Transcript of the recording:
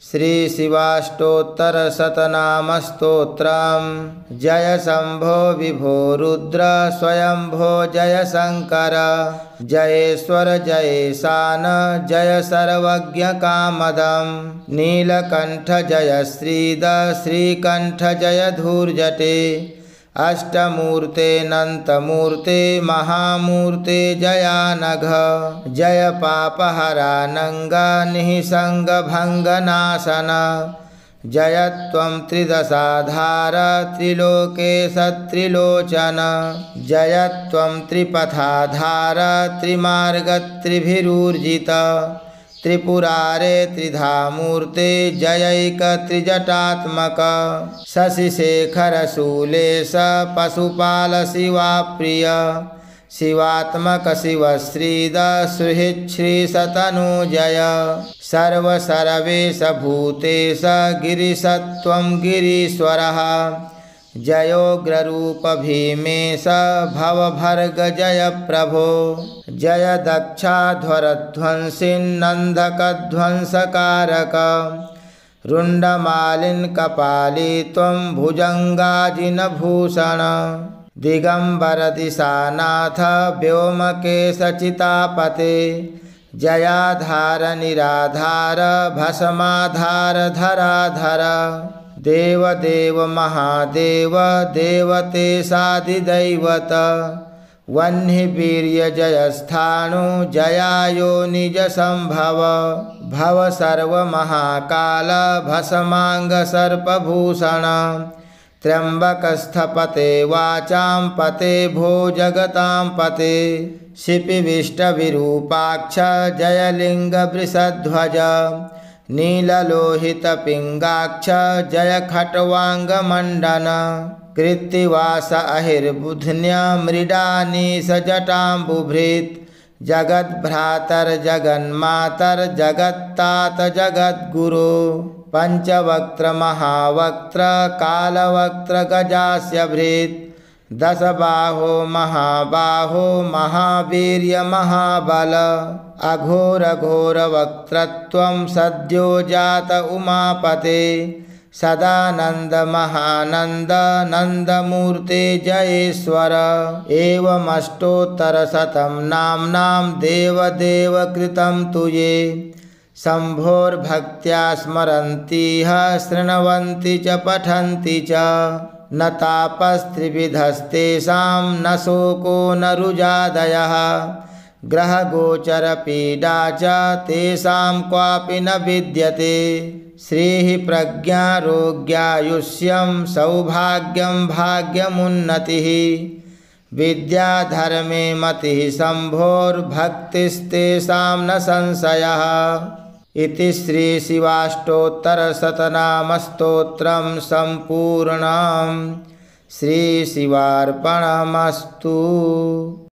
श्रीशिवाष्टोत्तरशतनामस्तोत्रम्। जय शम्भो विभो रुद्र स्वयंभो जय शंकर, जयेश्वर जयेशान जय सर्वज्ञकामदम्। नीलकंठ जय श्रीद श्रीकंठ जय धूर्जटे, अष्टमूर्ते नंतमूर्ते महामूर्ते जयानघ। जय पापहरानंग निःसंग भंगनाशन, जय त्वं त्रिदशाधार त्रिलोकेश त्रिलोचन। जय त्वं त्रिपथाधार त्रिमार्ग त्रिभिरूर्जित, त्रिपुरारे त्रिधामूर्ते जयैक त्रिजटात्मक। शशिशेखर शूलेश पशुपाल शिवाप्रिय, शिवात्मक शिवश्रीद सुहृच्छ्रीशतनुजय। सर्वसर्वेश भूतेश गिरिशत्वं गिरीश्वरः, जयोग्ररूप भीमेश भवभर्ग जय प्रभो। जय दक्षाध्वरध्वंसिन्नन्धकध्वंसकारक, रुण्डमालिन् कपाली त्वं भुजङ्गाजिनभूषण। दिगंबर दिशानाथ व्योमकेश चितापते, जयाधार निराधार भस्माधार धराधर। देवदेव महादेव देवतेशाधिदैवत, वह्निवीर्य जयस्थाणु जयायो निज संभव। भव सर्वमहाकाल भस्मांग सर्पभूषण, त्र्यंबकस्थपते वाचां पते भो जगतां पते। शिपिविष्टविरूपाक्ष जयलिंग वृषध्वज, नीललोहितपिङ्गाक्ष जय खट्वांगमण्डन। कृत्तिवास अहिर्बुध्न्य मृडानीश जटाम्बुभृत्, जगद्भ्रातर जगन्मातर जगत्तात जगद्गुरो। पंचवक्त्र महावक्त्र कालवक्त्र गजास्य भृत्, दशबाहो महाबाहो महावीर्य महाबल। अघोर घोर वक्त्रत्वं सद्यो जात उमापते, सदानंद महानंद नंदमूर्ते जयेश्वर। एवमष्टोत्तरशतं नाम्नां देवदेव कृतं तुये, शम्भोर्भक्त्या स्मरन्तीह शृण्वन्ति च पठन्ति च। न तापस्त्रिविधस्तेषां न शोको न रुजादयः, ग्रहगोचरपीडा च तेषां क्वापि न विद्यते। श्रीः प्रज्ञारोग्यायुष्यं सौभाग्यं भाग्यमुन्नतिः, विद्याधर्मे मतिः शम्भोर्भक्तिस्तेषां न संशयः। इति श्रीशिवाष्टोत्तरशतनामस्तोत्रं सम्पूर्णम्। श्रीशिवार्पणमस्तु।